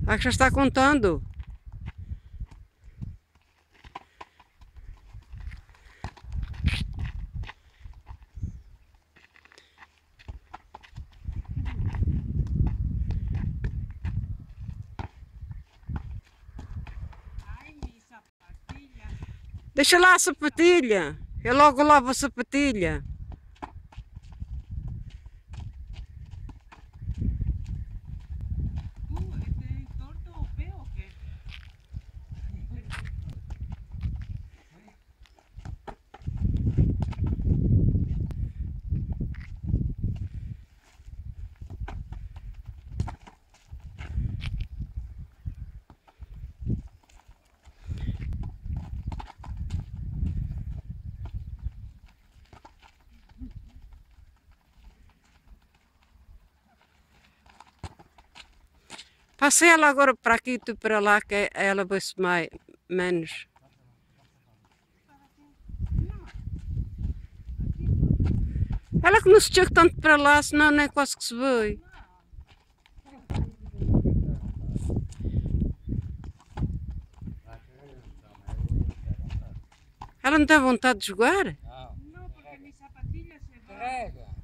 Ah, já está contando. Ai, minha sapatilha. Deixa lá a sapatilha. Eu logo lavo a sapatilha. ¿Te torto o pé o qué? Passei ela agora para aqui e tu para lá, que ela vai-se mais, menos. Ela que não se chega tanto para lá, senão nem quase que se vê. Ela não tem vontade de jogar? No, porque mis zapatillas se van. Carrega.